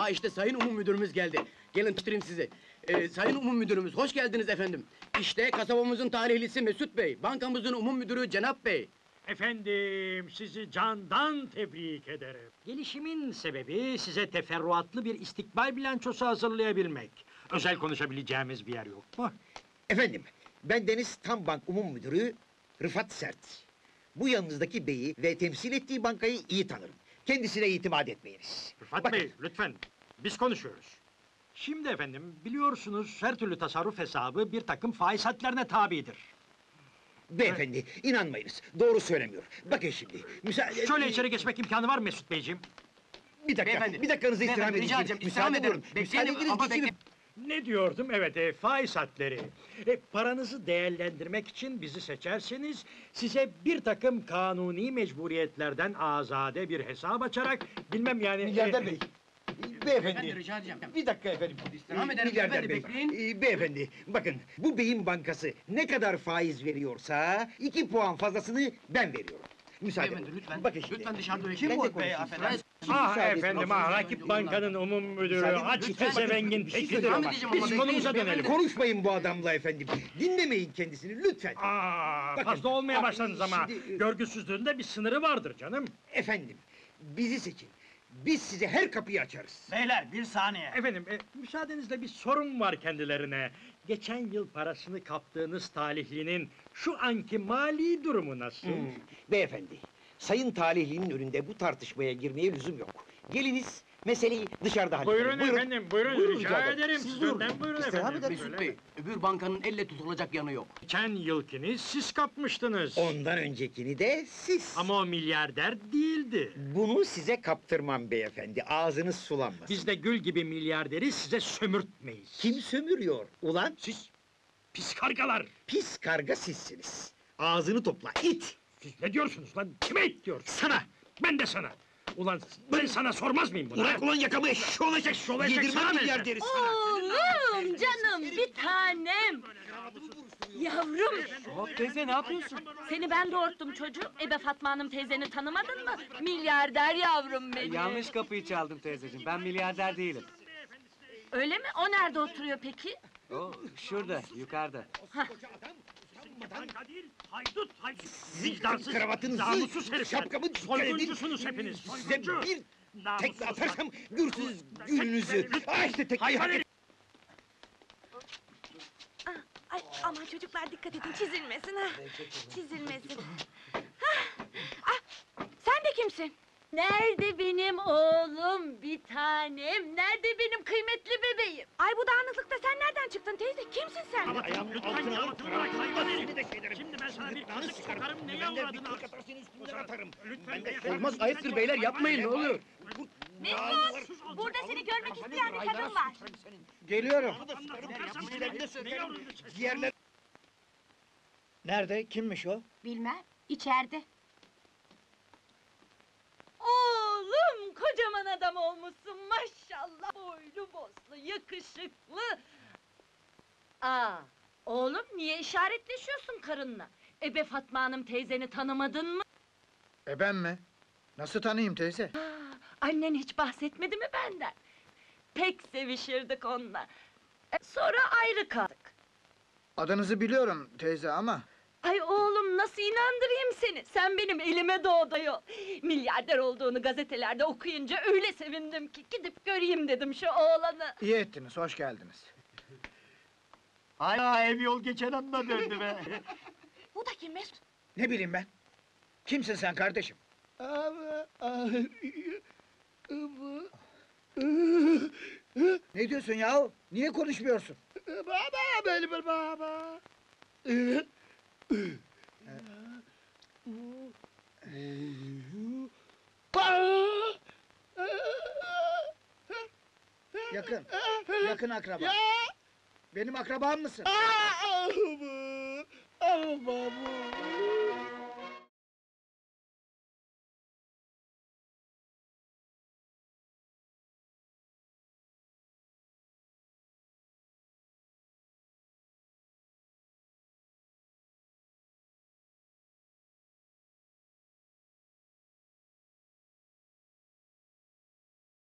işte Sayın Umum Müdürümüz geldi. Gelin tutturayım sizi. Sayın Umum Müdürümüz, hoş geldiniz efendim. İşte kasabamızın talihlisi Mesut Bey, bankamızın Umum Müdürü Cenap Bey. Efendim, sizi candan tebrik ederim. Gelişimin sebebi size teferruatlı bir istikbal bilançosu hazırlayabilmek. Özel konuşabileceğimiz bir yer yok mu? Efendim, ben Deniz Tambank Umum Müdürü Rıfat Sert. Bu yanınızdaki beyi ve temsil ettiği bankayı iyi tanırım. Kendisine itimat etmeyiniz. Rıfat Bakın, Bey, lütfen, biz konuşuyoruz. Şimdi efendim, biliyorsunuz her türlü tasarruf hesabı bir takım faiz hadlerine tabidir. beyefendi, inanmayınız, doğru söylemiyor. Bakın şimdi, müsaade... Şöyle içeri geçmek imkanı var mı Mesut Beyciğim? Bir dakika, Beyefendi, bir dakikanızı istirham beyefendi, rica edeceğim. edeceğim, istirham ederim. Müsaade Bekleyelim ediniz, ama geçeyim. Ne diyordum? Evet, faiz hadleri. Paranızı değerlendirmek için bizi seçerseniz, size bir takım kanuni mecburiyetlerden azade bir hesap açarak, bilmem yani... Milyarder Bey, Efendim, beyefendi, rica edeceğim. bir dakika efendim. İstirham ederim, Milyarder efendim, Bey, bekleyin. beyefendi, bakın, bu beyin bankası ne kadar faiz veriyorsa, 2 puan fazlasını ben veriyorum. Müsaade Beyefendi, edin. lütfen. Bakın şimdi. Lütfen dışarıda Ben bekleyin. de Kim bu bey, konuşayım. affedersiniz? Ah Müsaade edin. efendim, rakip bankanın umum müdürü, Müsaade edin, aç lütfen. pesevengin Bir şey tekidir söyleyeceğim ama. edeceğim Biz ama konumuza bekleyin, dönelim. Konuşmayın bu adamla efendim. Dinlemeyin kendisini lütfen. Aa, Bakın, fazla olmaya ah, başladınız ama. şimdi, Görgüsüzlüğün de bir sınırı vardır canım. Efendim, bizi seçin. Biz size her kapıyı açarız. Beyler bir saniye. Efendim, müsaadenizle bir sorum var kendilerine. Geçen yıl parasını kaptığınız talihlinin şu anki mali durumu nasıl? Beyefendi, sayın talihlinin önünde bu tartışmaya girmeye lüzum yok. Geliniz, meseleyi dışarıda halledelim. Buyurun efendim, buyurun, rica ederim. Siz Sizden buyurun. buyurun İstirham efendim. ederim. Mesut Böyle. Bey, öbür bankanın elle tutulacak yanı yok. Geçen yılkini siz kapmıştınız. Ondan öncekini de siz. Ama o milyarder değildi. Bunu size kaptırmam beyefendi, ağzınız sulanmasın. Biz de gül gibi milyarderi size sömürtmeyiz. Kim sömürüyor? Ulan Siz, pis kargalar! pis karga sizsiniz. Ağzını topla, it! Siz ne diyorsunuz lan? Kime it diyorsun? Sana! Ben de sana! Ulan ben sana sormaz mıyım bunu? Bırak ulan yakamı, eşşoğlu eşek! Eşşoğlu eşek, sana Yedirmem ne milyarderi sana! Oğlum, canım, bir tanem! Yavrum! Teyze ne yapıyorsun? Seni ben doğurttum çocuğum. Ebe Fatma Hanım teyzeni tanımadın mı? Milyarder yavrum benim. Yanlış kapıyı çaldım teyzeciğim. Ben milyarder değilim. Öyle mi? O nerede oturuyor peki? O şurada, yukarıda. Banka değil, haydut, haydut! Vicdansız, kravatınızı, namussuz herifler! şapkamı dikkat Soyguncusunuz edin. hepiniz, Size soyguncu! bir Namussuz tekme atarsam bak. gürsüz gününüzü. Ah işte tekmeyi hak et. Ay aman çocuklar dikkat edin çizilmesin ha. Çizilmesin. Hah! Ah, sen de kimsin? Nerede benim oğlum bir tanem? Nerede benim kıymetli bebeğim? Ay bu dağınıklıkta sen nereden çıktın teyze? Kimsin sen? Ama Ayağımın lütfen altına yaratını alıp bırak hayvan herif! seni de şeylerim. Şimdi ben sana bir Gırtlağını kazık sıkarım. sokarım, neye Benden bir uğradığını kırk atarsın üstünden atarım. Lütfen Benden beyefendi. Olmaz, ayıptır beyler, yapmayın, ne oluyor? Mesut! Burada seni görmek isteyen bir kadın var. Geliyorum. Dişlerini sökerim. Diğerler... Nerede? Kimmiş o? Bilmem, içeride. Oğlum, kocaman adam olmuşsun maşallah. Boylu boslu, yakışıklı. Aa, oğlum niye işaretleşiyorsun karınla? Ebe Fatma Hanım teyzeni tanımadın mı? Ben mi? Nasıl tanıyayım teyze? Annen hiç bahsetmedi mi benden? Pek sevişirdik onunla. Sonra ayrı kaldık. Adınızı biliyorum teyze ama... Ay oğlum nasıl inandırayım seni? Sen benim elime doğdu. Milyarder olduğunu gazetelerde okuyunca öyle sevindim ki gidip göreyim dedim şu oğlanı. iyi ettiniz, hoş geldiniz. Hala ev yol geçen anına döndü be. Bu da kim Mesut? Ne bileyim ben? Kimsin sen kardeşim? Ne diyorsun yahu? Niye konuşmuyorsun? Baba benim baba. Yakın, yakın akraba. Benim akrabam mısın? Baba.